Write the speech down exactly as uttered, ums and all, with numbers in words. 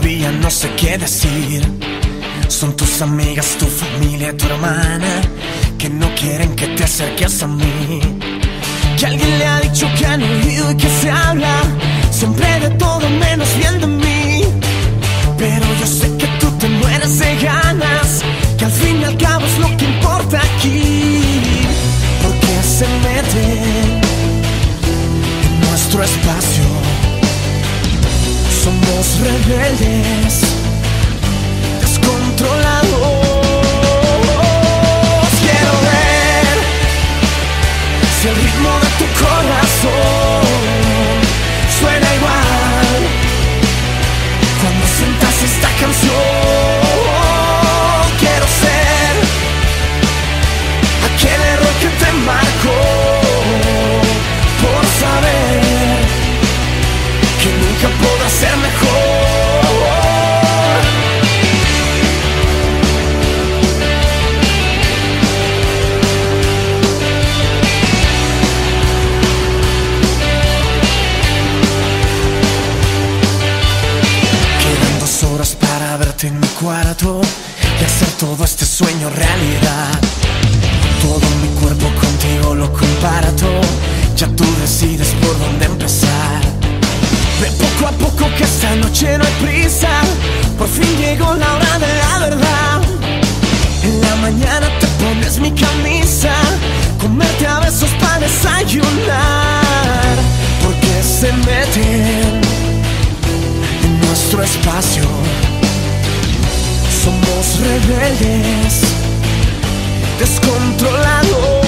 todavía no sé qué decir. Son tus amigas, tu familia, tu hermana, que no quieren que te acerques a mí. Que alguien le ha dicho que han oído y que se habla siempre de todo menos bien de mí. Pero yo sé que tú te mueres de ganas, que al fin y al cabo es lo que importa aquí. Porque se meten en nuestro espacio. Somos rebeldes, descontrolados. Quiero ver si el ritmo de tu corazón suena igual cuando sientas esta canción. Quiero ser aquel error que te marcó, por saber que nunca podrás ser mejor. Quedan dos horas para verte en mi cuarto y hacer todo este sueño realidad. Todo mi cuerpo contigo lo comparto, ya tú decides por dónde empezar. Ve poco a poco que esta noche no hay prisa, por fin llegó la hora de la verdad. En la mañana te pones mi camisa, comerte a besos para desayunar. Porque se meten en nuestro espacio. Somos rebeldes, descontrolados.